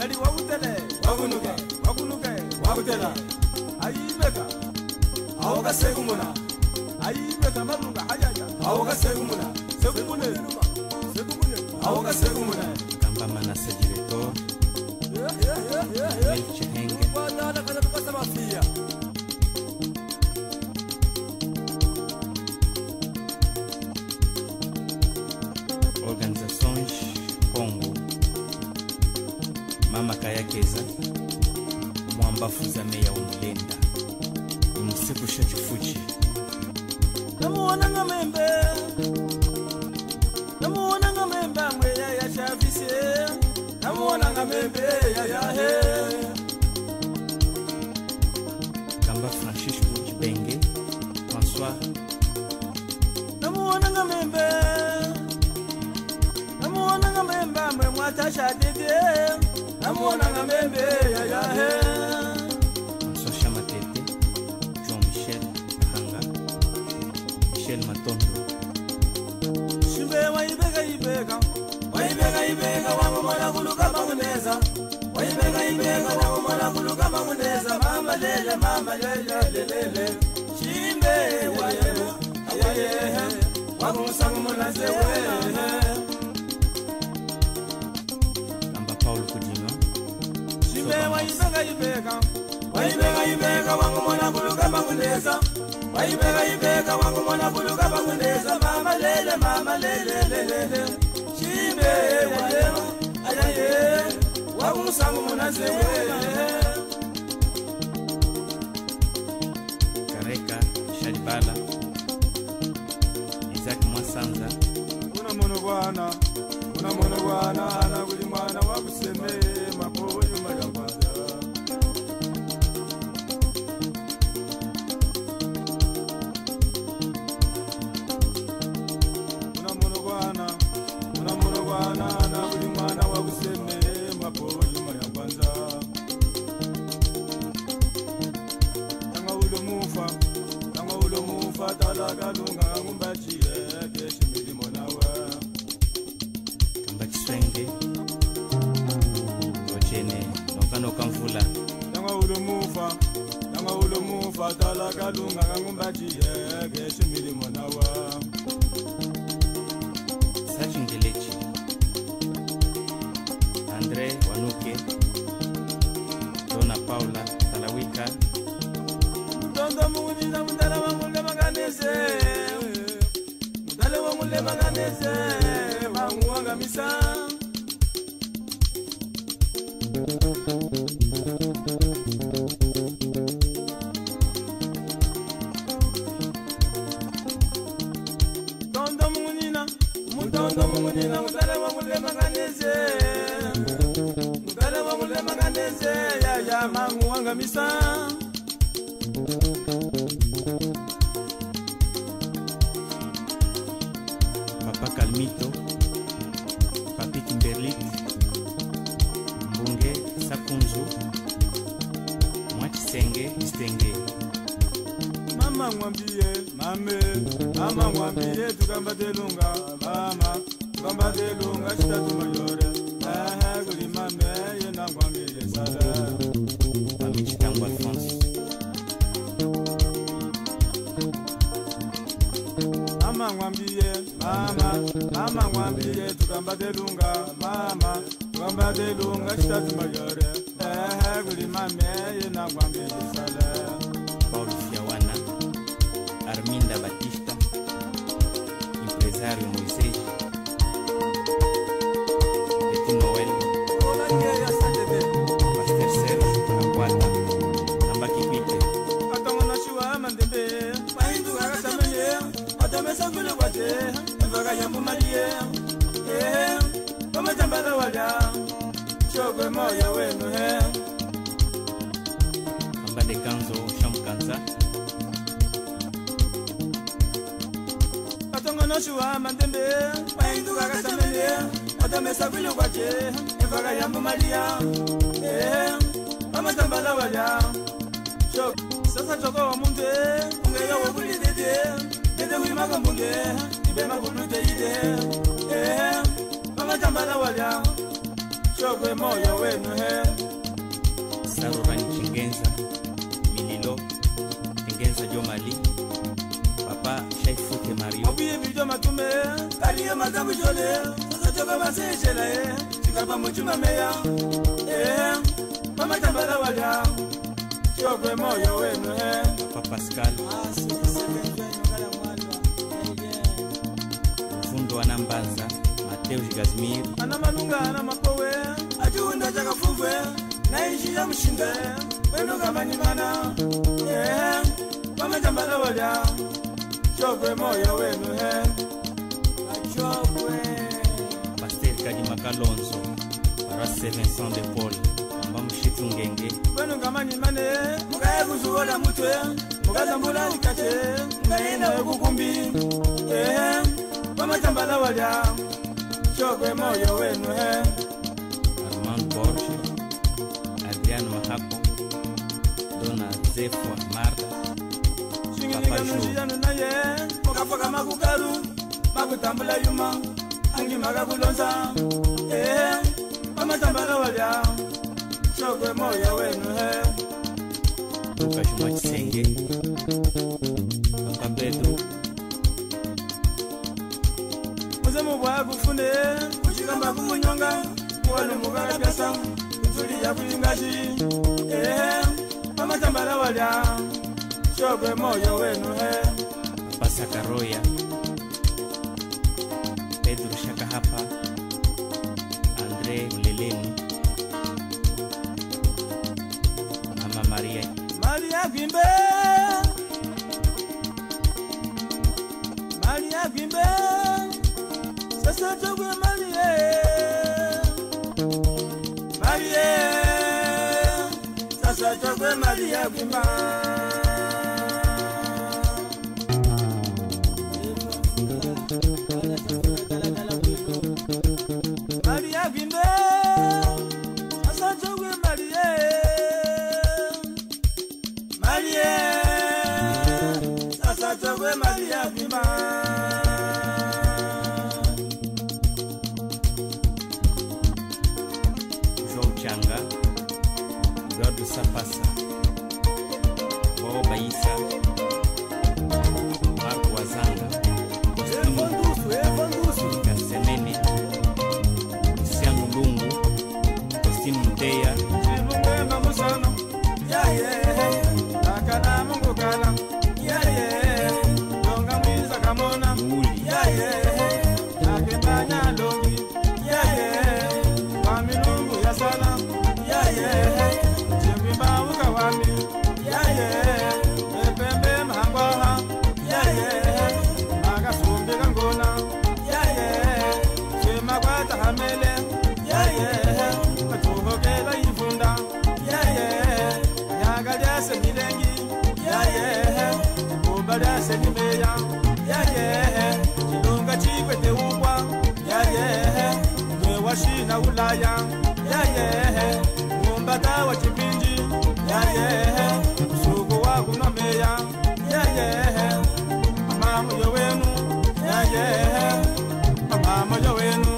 Shali wagutele wagunuke wagutela ayibeka awoga segumuna ayibeka malunga hajaja awoga segumuna awoga segumuna kamba manase director Chihenge wadala kana tukasa mafia Organizações Congo Mama Kayakeza Mwamba Fuzameya Umulenda Msiku Shachifuchi namuona ngamembe mweya ya shafise namuona ngamembe ya he Kamba Francisco Chibenge François namuona ngamembe mwe mwatasha dede namuona ngamembe ya he François Chamatete Jean-Michel Kahanga Michel Matondo Shimbe waibeka wangu mwana kuluka mamuneza waibeka wangu mwana kuluka mamuneza mama lele Shimbe waibeka wangu musangu munazewe Kamba Paulo Kudima Shimbe waibeka wangu mwana kuluka mamuneza waibeka wangu mwana kuluka mamuneza mama lele Shimbe waibeka wangu musangu munazewe Kareka Shalibala Isaac Mwasanza Una mono bwana ana kuli mwana wakuseme mapoyo magambanda Una mono bwana ana kuli mwana wakuseme mapoyo magambanda Tanga ulo mufa talaga lunga ngumbachie keshimili monawa Kamba Kiswenge Ojene Nokano Kamfula Tanga ulo mufa talaga lunga ngumbachie keshimili monawa Sachingelechi Andre Wanuke Dona Paula Talawika Mtondo munina mutala wangu le maganese mangu wanga misa Tondo munina mutala wangu le maganese ya mangu wanga misa Papa Kalmito Papi Kimberlit Mbunge Sakunzu Mwachisenge Istenge Mama mwambie tukambate lunga mama tukambate lunga shitatu mayore kuli mame yena ngwangile sala Mami Chitango Alphonse Mama mwambie tukambate lunga mama tukambate lunga shitatu mayore kuli mame yena ngwangile sala Paulo Fiawana Arminda Batista Empresário Moisés Petit Noel Pastor Sergio Aguata Namba Kipite Atongana shiwa mandembe Pahindu agatameye Atamesa kule wate Mvaga yambu malie Kama jambala wala Chokwe moya wenu he Namba de Kanzo Shamkanza Atongana shiwa mandembe Pahindu agatameye Atamesa kule wate Mvaga yambu malie Kama jambala wala Sasa choko wa munde Ungeya wabuli dede Dede wimaka munde Ibema kulute ide Mama jambala wala chokwe moyo wenu he. Sarurani Chingenza Mililo Chingenza Jomali Papa Shaifute Mario Obiye bijo matume kaliye mazabu jole choka basejela ye chikapa muchuma meya mama tambala wada chokwe moyo wenu he. Papa Pascal Fundo Anambanza Mateus Gazmir ana manunga ana mapowe ajuunda chakafuve naishi ya mshinde wenu kama nyimana mama tambala wada chokwe moyo wenu he. Chokwe Pasteur Kadi Makalonzo Parase Vincent de Paul Amba Mshitu Ngenge wenu kama nyimane mukaye kuzuola mutwe mukazambula likache mukaenda wekukumbi mama tambala wada chokwe moyo wenu he. Armand Borges Adriano Mahako Dona Zefo Marta Singilinga nunjiyanu naye mukafoka makukaru makutambula yuma angi makakulonza mama tambala wada chokwe moyo wenu he. Luka Juma Chisenge Papa Pedro Muzemu bwa kufune kuchikamba kumunyonga muwanu mukala pyasa kutuli ya kulingaji mama tambala wada chokwe moyo wenu he. Papa Sakaroya Pedro Shakahapa Andre Muleleni Mama Maria Maria Gwimbe Maria Gwimbe sasa chokwe Maria Maria sasa chokwe Maria Gwimbe Maria Gwimbe sasa chokwe Maria Maria sasa chokwe Maria Gwimbe João Changa Eduardo Sapasa Bobo Baissa Marco Wazanga Evandusu Kasemene Luciano Lungu Costino Muteya Chilungwemba musano Akana mungu kala Longa mwiza kamona Luuli Akembanya longi Wami lungu ya sana Chimwimba uka wami Epembe mahangwaha Makasumbi kangona Chima kwata hamele Katuhokela ifunda Yagadase milengi Ubadase nimeya Chilunga chikwete ukwa Mwewashina ulaya Mumbata wa chipinji Suku wa kunameya Mama moyo wenu Mama moyo wenu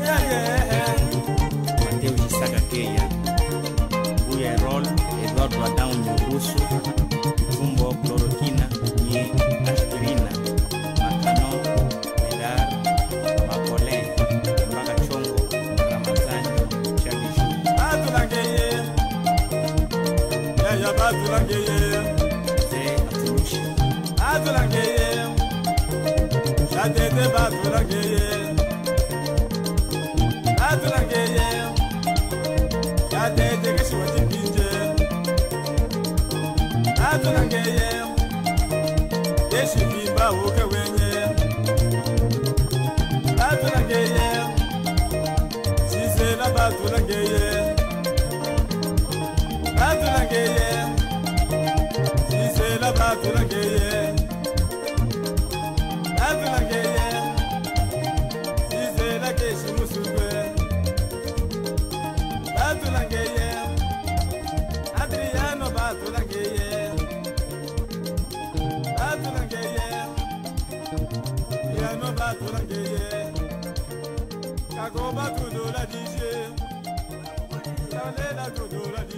Mateus Isaka Keya Uya Erol Eduardo Adão Nyurusu Tumbo Cloroquina Nye Aspirina Macano Medar Macolé Mbaga Chongo Ramazani Chagishu Batulangeye Batulangeye Zé Aturushi Batulangeye Shatete batulangeye Batulangeye Shatete keshiwa chipinje Batulangeye Yeshivimba uke wenye Batulangeye Sisela batulangeye Batulangeye Sisela batulangeye Batulangeye Sisela keshi musugwe Batulangeye Adriano batulangeye Batulangeye Piano batulangeye Kago batulula DJ salela todola di